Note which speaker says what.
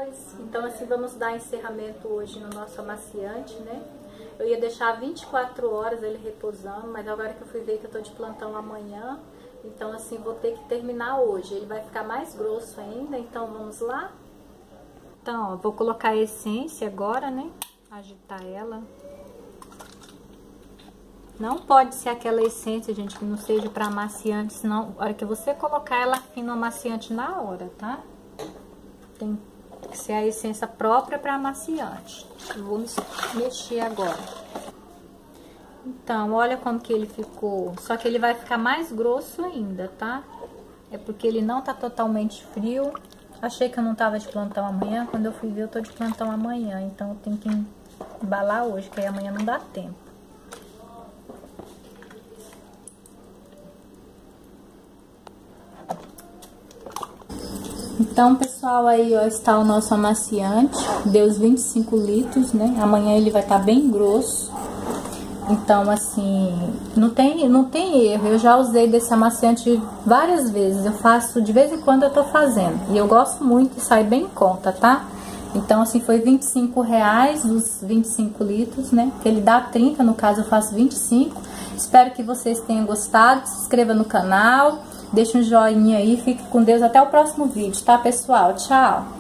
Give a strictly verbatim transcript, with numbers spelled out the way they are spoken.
Speaker 1: pessoais, então assim vamos dar encerramento hoje no nosso amaciante, né? Eu ia deixar vinte e quatro horas ele reposando, mas agora que eu fui ver que eu tô de plantão amanhã, então assim vou ter que terminar hoje. Ele vai ficar mais grosso ainda, então vamos lá? Então, ó, vou colocar a essência agora, né? Agitar ela. Não pode ser aquela essência, gente, que não seja para amaciante, senão a hora que você colocar ela afina o amaciante na hora, tá? Tem que ser a essência própria para amaciante. Eu vou mexer agora. Então, olha como que ele ficou. Só que ele vai ficar mais grosso ainda, tá? É porque ele não tá totalmente frio. Achei que eu não tava de plantão amanhã. Quando eu fui ver, eu tô de plantão amanhã. Então, eu tenho que embalar hoje, que aí amanhã não dá tempo. Então, pessoal, aí ó, está o nosso amaciante, deu os vinte e cinco litros, né? Amanhã ele vai estar bem grosso. Então, assim, não tem, não tem erro. Eu já usei desse amaciante várias vezes. Eu faço, de vez em quando eu tô fazendo. E eu gosto muito e sai bem em conta, tá? Então, assim, foi vinte e cinco reais os vinte e cinco litros, né? Que ele dá trinta, no caso eu faço vinte e cinco. Espero que vocês tenham gostado. Se inscreva no canal. Deixa um joinha aí, fique com Deus, até o próximo vídeo, tá, pessoal? Tchau!